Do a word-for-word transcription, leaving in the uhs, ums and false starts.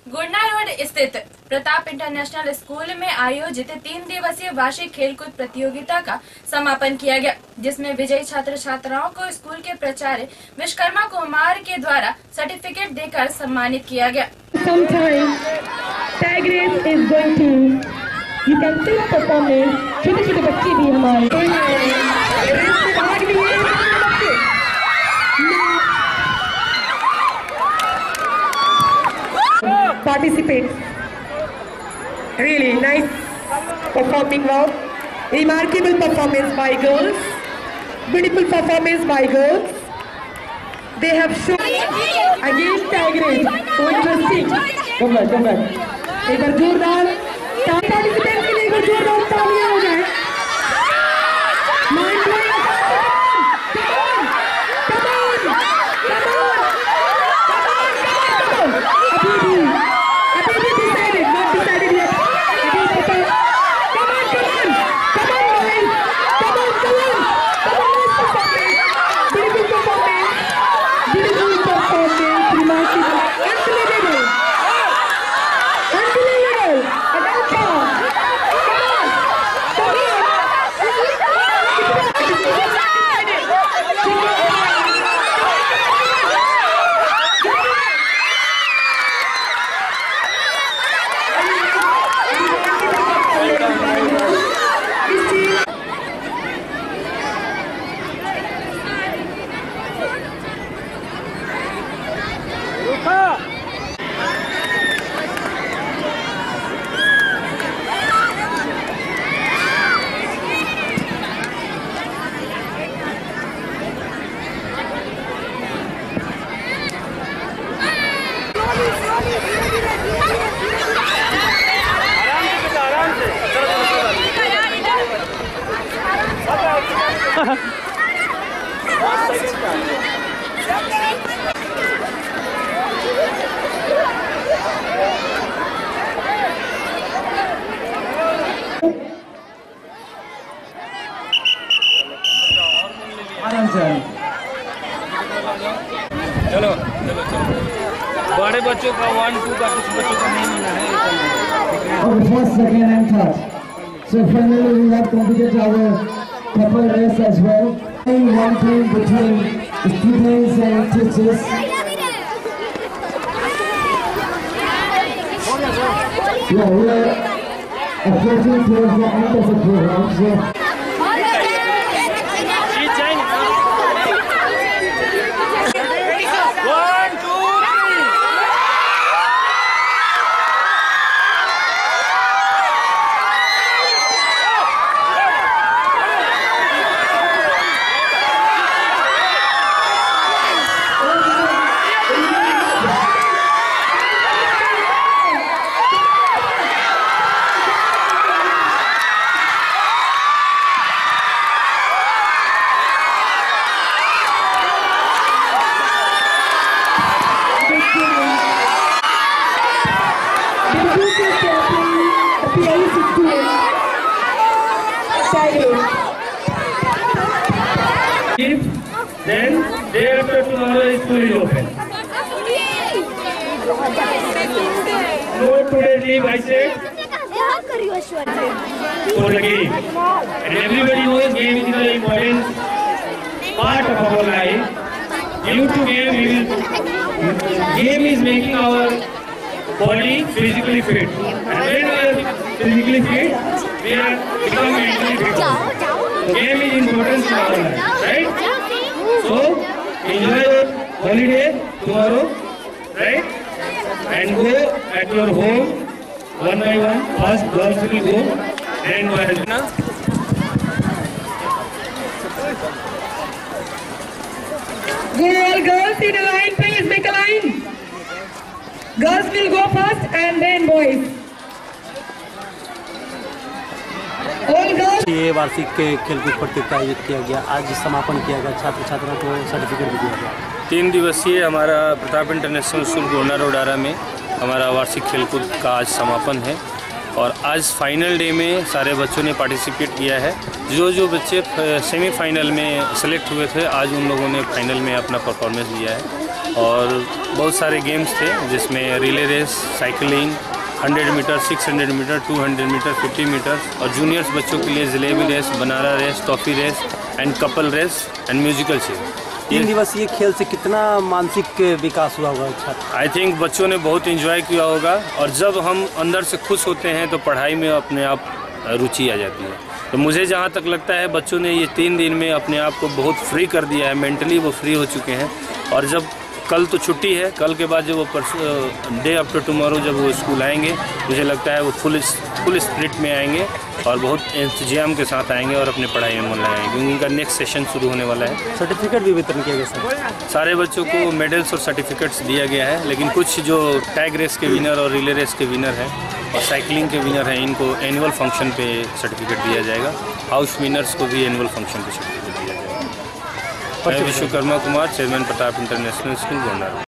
गुड़ना road स्थित Pratap international school में आयोजित तीन दिवसीय वार्षिक खेलकूद प्रतियोगिता का समापन किया गया, जिसमें विजयी छात्र छात्राओं को स्कूल के प्राचार्य विश्वकर्मा कुमार के द्वारा सर्टिफिकेट देकर सम्मानित किया गया। छोटे छोटे बच्चे भी हमारे participate. Really nice performing, wow. Remarkable performance by girls. Beautiful performance by girls. They have shown again Tigers. So interesting. Come back, come back. एक बार जोरदार participants के लिए एक बार जोरदार तालियां हो जाए. Mind blowing. चलो चलो चलो बड़े बच्चों का वन टू का कुछ बच्चों का नहीं मिला है। और first second and third. So finally we have completed our couple race as well. One team between students and teachers. Yeah, we are approaching towards the end of the program. So then day after tomorrow is school is open. No today leave I said for the game. And everybody knows game is an important part of our life. Due to game, we will, game is making our body physically fit. And when we are physically fit, we are becoming mentally fit. So game is important for our life, right? So enjoy your holiday tomorrow, right? And go at your home one by one. First girls will go, and boys. Go all girls in a line, please make a line. Girls will go first and then boys. All girls. ये वार्षिक खेलकूद प्रतियोगिता आयोजित किया गया, आज समापन किया गया, छात्र छात्राओं को सर्टिफिकेट भी दिया गया। तीन दिवसीय हमारा Pratap international school Gudna road Ara में हमारा वार्षिक खेलकूद का आज समापन है और आज फाइनल डे में सारे बच्चों ने पार्टिसिपेट किया है। जो जो बच्चे सेमीफाइनल में सेलेक्ट हुए थे, आज उन लोगों ने फाइनल में अपना परफॉर्मेंस दिया है। और बहुत सारे गेम्स थे जिसमें relay race, cycling, hundred metre, six hundred metre, two hundred metre, fifty metre और जूनियर्स बच्चों के लिए jalebi race, banana race, toffee race and couple race and musical chair. तीन दिवसीय खेल से कितना मानसिक विकास हुआ होगा छात्र? आई थिंक बच्चों ने बहुत एंजॉय किया होगा और जब हम अंदर से खुश होते हैं तो पढ़ाई में अपने आप रुचि आ जाती है। तो मुझे जहाँ तक लगता है बच्चों ने ये तीन दिन में अपने आप को बहुत फ्री कर दिया है, मेंटली वो फ्री हो चुके हैं। और जब कल तो छुट्टी है, कल के बाद जब वो परसों डे आफ्टर टुमारो जब वो स्कूल आएंगे, मुझे लगता है वो फुल फुल स्पिरिट में आएंगे और बहुत एंथुजियाम के साथ आएंगे और अपने पढ़ाई में मन लगाएंगे क्योंकि उनका नेक्स्ट सेशन शुरू होने वाला है। सर्टिफिकेट भी वितरण किया गया सर? सारे बच्चों को मेडल्स और सर्टिफिकेट्स दिया गया है, लेकिन कुछ जो टैग रेस के विनर और रिले रेस के विनर हैं और साइकिलिंग के विनर हैं, इनको एनुअल फंक्शन पे सर्टिफिकेट दिया जाएगा। हाउस विनर्स को भी एनुअल फंक्शन पे सर्टिफिकेट दिया जाएगा। मैं Vishwakarma Kumar, chairman Pratap international school, Gonda.